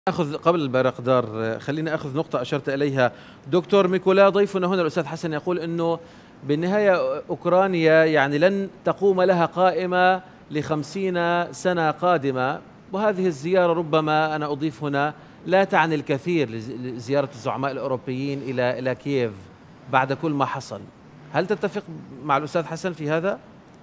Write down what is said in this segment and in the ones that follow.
أخذ قبل البيرقدار، خليني أخذ نقطة أشرت إليها دكتور ميكولا. ضيفنا هنا الأستاذ حسن يقول أنه بالنهاية أوكرانيا يعني لن تقوم لها قائمة ل50 سنة قادمة، وهذه الزيارة ربما أنا أضيف هنا لا تعني الكثير لزيارة الزعماء الأوروبيين إلى كييف بعد كل ما حصل. هل تتفق مع الأستاذ حسن في هذا؟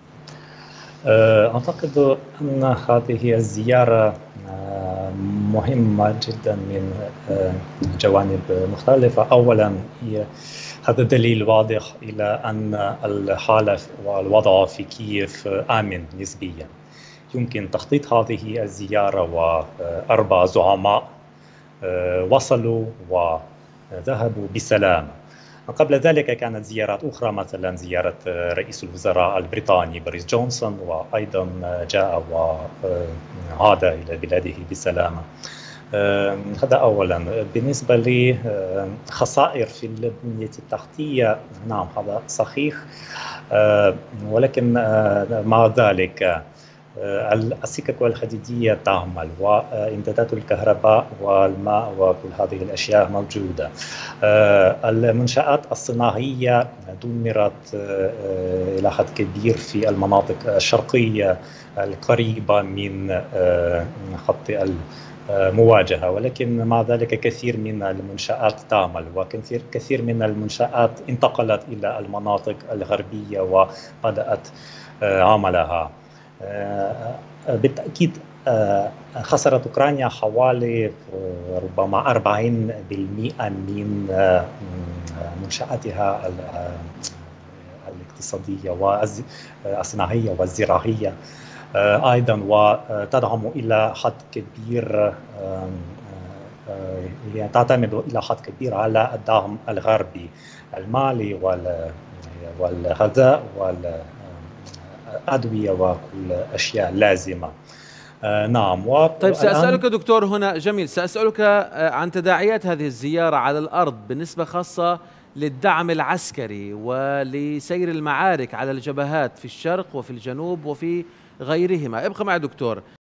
أعتقد أن هذه الزيارة مهمة جدا من جوانب مختلفة. أولا هي هذا دليل واضح إلى أن الحالة والوضع في كييف آمن نسبيا. يمكن تخطيط هذه الزيارة وأربع زعماء وصلوا وذهبوا بسلام. قبل ذلك كانت زيارات أخرى، مثلا زيارة رئيس الوزراء البريطاني بوريس جونسون، وأيضا جاء وعاد إلى بلاده بسلامة. هذا أولا. بالنسبة لخسائر في البنية التحتية، نعم هذا صحيح، ولكن مع ذلك السكك والحديدية تعمل، وإمدادات الكهرباء والماء وكل هذه الأشياء موجودة. المنشآت الصناعية دمرت إلى حد كبير في المناطق الشرقية القريبة من خط المواجهة، ولكن مع ذلك كثير من المنشآت تعمل، وكثير من المنشآت انتقلت إلى المناطق الغربية وبدأت عملها. بالتأكيد خسرت أوكرانيا حوالي ربما 40% من منشآتها الاقتصادية والصناعية والزراعية أيضا، وتدعم إلى حد كبير، تعتمد إلى حد كبير على الدعم الغربي المالي والغذاء والأدوية وكل أشياء لازمة. نعم. طيب سأسألك دكتور هنا، جميل، سأسألك عن تداعيات هذه الزيارة على الأرض بالنسبة خاصة للدعم العسكري ولسير المعارك على الجبهات في الشرق وفي الجنوب وفي غيرهما. ابقى معي دكتور.